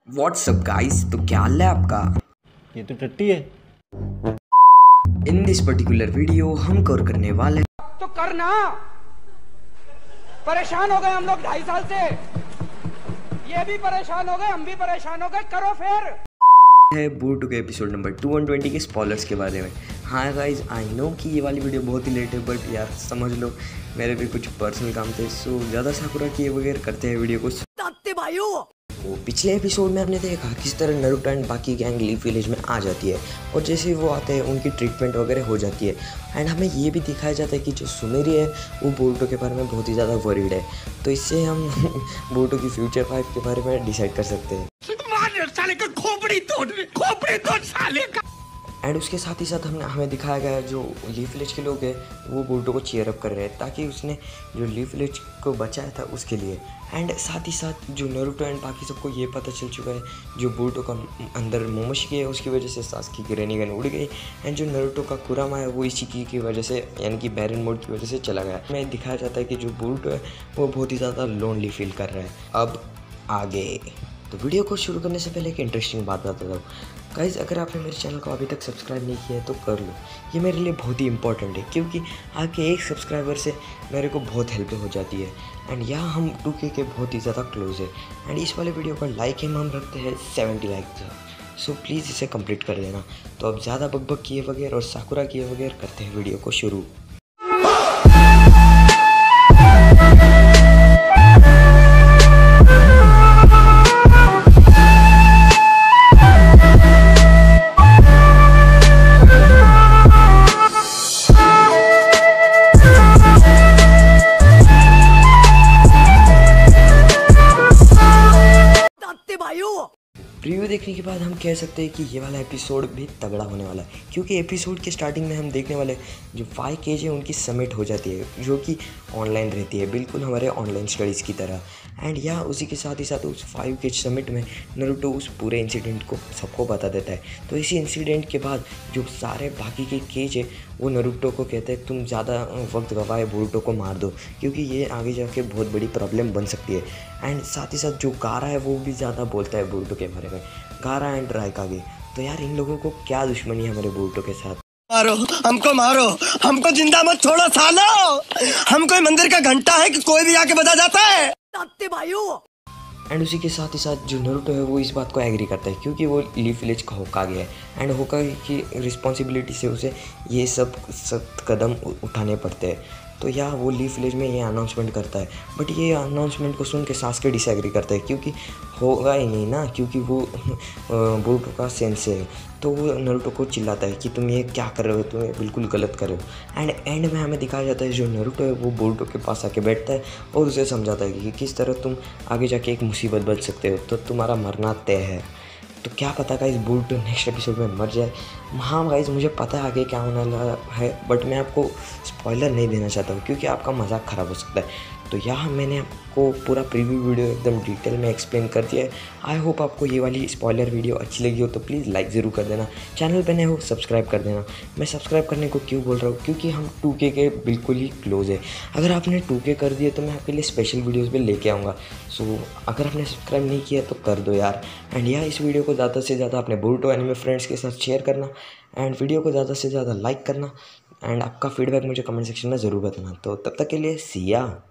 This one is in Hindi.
व्हाट्सअप गाइस, तो क्या हाल है आपका। ये तो टट्टी है। इन दिस पर्टिकुलर वीडियो हम कवर करने वाले तो करना। परेशान हो गए हम लोग 2.5 साल से, ये भी परेशान हो गए, हम भी परेशान हो गए, करो फिर। है बोरुटो के एपिसोड नंबर 220 के स्पॉयलर्स के बारे में। हाँ गाइज, आई नो कि ये वाली वीडियो बहुत ही लेट है, बट यार समझ लो मेरे भी कुछ पर्सनल काम थे, सो ज़्यादा साकुरा किए बगैर करते हैं वीडियो को। वो पिछले एपिसोड में हमने देखा किस तरह नारुतो एंड बाकी गैंग लीफ विलेज में आ जाती है, और जैसे ही वो आते हैं उनकी ट्रीटमेंट वगैरह हो जाती है। एंड हमें ये भी दिखाया जाता है कि जो सुमेरी है वो बोरुटो के बारे में बहुत ही ज़्यादा वरीड है, तो इससे हम बोरुटो की फ्यूचर वाइफ के बारे में डिसाइड कर सकते हैं। एंड उसके साथ ही साथ हमें दिखाया गया है जो लीफ विलेज के लोग हैं वो बोरुटो को चीयर अप कर रहे हैं, ताकि उसने जो लीफ विलेज को बचाया था उसके लिए। एंड साथ ही साथ जो नारुतो एंड बाकी सबको ये पता चल चुका है जो बोरुटो का अंदर मोमोशिकी है उसकी वजह से सासुके की रेनिगन उड़ गई, एंड जो नारुतो का कुरामा है वो इशिकी की वजह से यानी कि बैरन मोड की वजह से चला गया। हमें दिखाया जाता है कि जो बोरुटो है वो बहुत ही ज़्यादा लोनली फील कर रहा है। अब आगे तो वीडियो को शुरू करने से पहले एक इंटरेस्टिंग बात बताता हूँ गाइज़, अगर आपने मेरे चैनल को अभी तक सब्सक्राइब नहीं किया है तो कर लो, ये मेरे लिए बहुत ही इंपॉर्टेंट है, क्योंकि आपके एक सब्सक्राइबर से मेरे को बहुत हेल्प हो जाती है। एंड यहाँ हम 2K के बहुत ही ज़्यादा क्लोज है, एंड इस वाले वीडियो का लाइक हम रखते हैं 70 लाइक, सो प्लीज़ इसे कंप्लीट कर देना। तो अब ज़्यादा बकबक किए बगैर और साकुरा किए बगैर करते हैं वीडियो को शुरू। प्रीव्यू देखने के बाद हम कह सकते हैं कि ये वाला एपिसोड भी तगड़ा होने वाला है, क्योंकि एपिसोड के स्टार्टिंग में हम देखने वाले जो 5K है उनकी समिट हो जाती है, जो कि ऑनलाइन रहती है, बिल्कुल हमारे ऑनलाइन स्टडीज़ की तरह। एंड यहाँ उसी के साथ ही साथ उस 5K समिट में नारुतो उस पूरे इंसिडेंट को सबको बता देता है। तो इसी इंसिडेंट के बाद जो सारे बाकी के केज है वो नारुतो को कहते हैं तुम ज़्यादा वक्त गवाए बोरुटो को मार दो, क्योंकि ये आगे जाके बहुत बड़ी प्रॉब्लम बन सकती है। एंड साथ ही साथ जो गारा है वो भी ज़्यादा बोलता है बोरुटो के बारे में, गारा एंड राइकागे। तो यार इन लोगों को क्या दुश्मनी है हमारे बोरुटो के साथ। मारो, हमको जिंदा मत छोड़ो सालो, हम कोई मंदिर का घंटा है कि कोई भी आके बजा जाता है। एंड उसी के साथ ही साथ जो नारुतो है वो इस बात को एग्री करता है, क्योंकि वो लीफ विलेज का होकागे है, एंड होकागे की रिस्पॉन्सिबिलिटी से उसे ये सब कदम उठाने पड़ते हैं। तो यहाँ वो लीफ विलेज में ये अनाउंसमेंट करता है, बट ये अनाउंसमेंट को सुन के सासुके डिसएग्री करता है, क्योंकि होगा ही नहीं ना, क्योंकि वो बोरुटो का सेंसे है। तो वो नारुतो को चिल्लाता है कि तुम ये क्या कर रहे हो, तुम ये बिल्कुल गलत कर रहे हो। एंड एंड में हमें दिखाया जाता है जो नारुतो है वो बोरुटो के पास आके बैठता है और उसे समझाता है कि किस तरह तुम आगे जाके एक मुसीबत बच सकते हो, तो तुम्हारा मरना तय है। तो क्या पता गाइस बोरुटो नेक्स्ट एपिसोड में मर जाए। हाँ गाइस, मुझे पता है आगे क्या होने वाला है, बट मैं आपको स्पॉइलर नहीं देना चाहता हूँ, क्योंकि आपका मजाक ख़राब हो सकता है। तो यहाँ मैंने आपको पूरा प्रीव्यू वीडियो एकदम डिटेल में एक्सप्लेन कर दिया है। आई होप आपको ये वाली स्पॉइलर वीडियो अच्छी लगी हो, तो प्लीज़ लाइक ज़रूर कर देना, चैनल पे नए हो सब्सक्राइब कर देना। मैं सब्सक्राइब करने को क्यों बोल रहा हूँ, क्योंकि हम 2K के बिल्कुल ही क्लोज है। अगर आपने 2K कर दिया तो मैं आपके लिए स्पेशल वीडियोज़ भी लेके आऊँगा। सो अगर आपने सब्सक्राइब नहीं किया तो कर दो यार। एंड यार इस वीडियो को ज़्यादा से ज़्यादा अपने बोरुटो एनिमे फ्रेंड्स के साथ शेयर करना, एंड वीडियो को ज़्यादा से ज़्यादा लाइक करना, एंड आपका फीडबैक मुझे कमेंट सेक्शन में ज़रूर बताना। तो तब तक के लिए सी या।